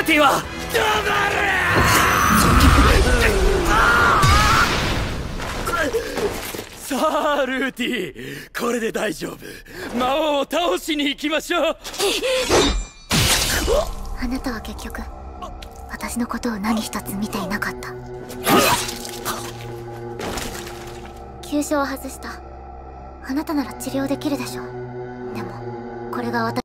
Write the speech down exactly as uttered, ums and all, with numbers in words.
ルティはさあルーティ、これで大丈夫。魔王を倒しに行きましょう。 あなたは結局私のことを何一つ見ていなかった。急所を外した。あなたなら治療できるでしょう。でもこれが私